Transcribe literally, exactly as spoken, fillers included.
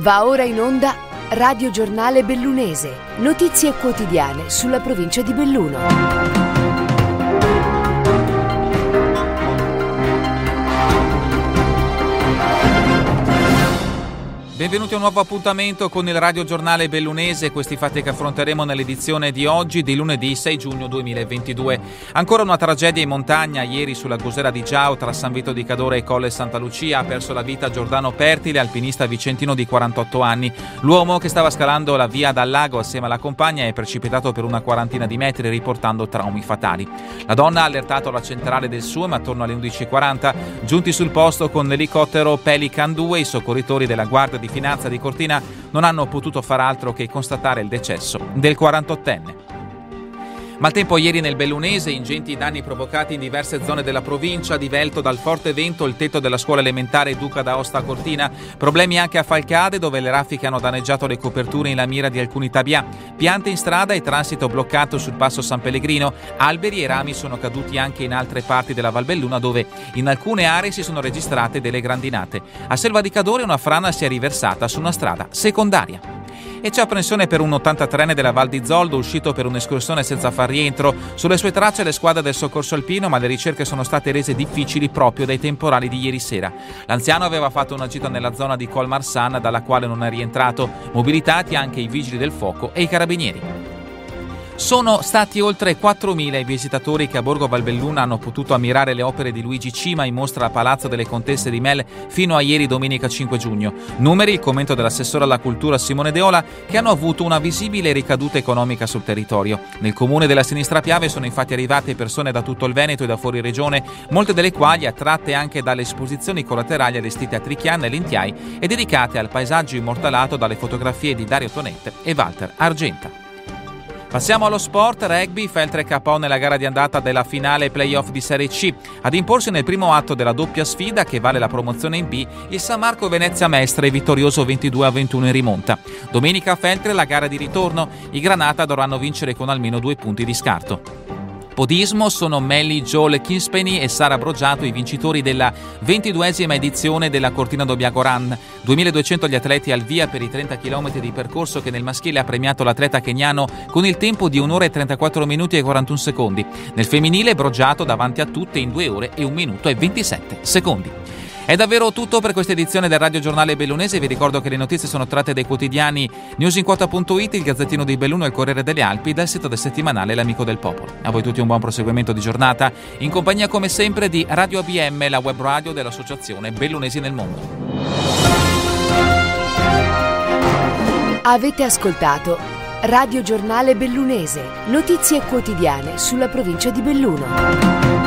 Va ora in onda Radio Giornale Bellunese, notizie quotidiane sulla provincia di Belluno. Benvenuti a un nuovo appuntamento con il Radio Giornale Bellunese, questi fatti che affronteremo nell'edizione di oggi di lunedì sei giugno duemilaventidue. Ancora una tragedia in montagna, ieri sulla Gusera di Giao tra San Vito di Cadore e Colle Santa Lucia ha perso la vita Giordano Pertile, alpinista vicentino di quarantotto anni. L'uomo che stava scalando la via dal lago assieme alla compagna è precipitato per una quarantina di metri riportando traumi fatali. La donna ha allertato la centrale del S U E M attorno alle undici e quaranta, giunti sul posto con l'elicottero Pelican due, i soccorritori della Guardia di Finanza di Cortina non hanno potuto far altro che constatare il decesso del quarantottenne. Maltempo ieri nel Bellunese, ingenti danni provocati in diverse zone della provincia, divelto dal forte vento il tetto della scuola elementare Duca d'Aosta a Cortina, problemi anche a Falcade dove le raffiche hanno danneggiato le coperture in lamiera di alcuni tabià, piante in strada e transito bloccato sul passo San Pellegrino, alberi e rami sono caduti anche in altre parti della Valbelluna dove in alcune aree si sono registrate delle grandinate. A Selva di Cadore una frana si è riversata su una strada secondaria. E c'è apprensione per un ottantatreenne della Val di Zoldo uscito per un'escursione senza far rientro. Sulle sue tracce le squadre del soccorso alpino, ma le ricerche sono state rese difficili proprio dai temporali di ieri sera. L'anziano aveva fatto una gita nella zona di Col Marsan dalla quale non è rientrato, mobilitati anche i vigili del fuoco e i carabinieri. Sono stati oltre quattromila i visitatori che a Borgo Valbelluna hanno potuto ammirare le opere di Luigi Cima in mostra a Palazzo delle Contesse di Mel fino a ieri domenica cinque giugno. Numeri, il commento dell'assessore alla cultura Simone Deola, che hanno avuto una visibile ricaduta economica sul territorio. Nel comune della Sinistra Piave sono infatti arrivate persone da tutto il Veneto e da fuori regione, molte delle quali attratte anche dalle esposizioni collaterali allestite a Trichiana e Lentiai e dedicate al paesaggio immortalato dalle fotografie di Dario Tonette e Walter Argenta. Passiamo allo sport. Rugby, Feltre K O nella gara di andata della finale playoff di Serie C. Ad imporsi nel primo atto della doppia sfida che vale la promozione in B, il San Marco Venezia Mestre vittorioso ventidue a ventuno in rimonta. Domenica a Feltre la gara di ritorno, i Granata dovranno vincere con almeno due punti di scarto. Podismo sono Melly Joel Kinspenny e Sara Brogiato i vincitori della ventiduesima edizione della Cortina Dobbiago Run. duemiladuecento gli atleti al via per i trenta chilometri di percorso che nel maschile ha premiato l'atleta keniano con il tempo di un'ora e trentaquattro minuti e quarantuno secondi. Nel femminile Brogiato davanti a tutte in due ore e un minuto e ventisette secondi. È davvero tutto per questa edizione del Radio Giornale Bellunese. Vi ricordo che le notizie sono tratte dai quotidiani newsinquota punto it, il Gazzettino di Belluno e il Corriere delle Alpi, dal sito del settimanale L'Amico del Popolo. A voi tutti un buon proseguimento di giornata, in compagnia come sempre di Radio A B M, la web radio dell'Associazione Bellunesi nel Mondo. Avete ascoltato Radio Giornale Bellunese, notizie quotidiane sulla provincia di Belluno.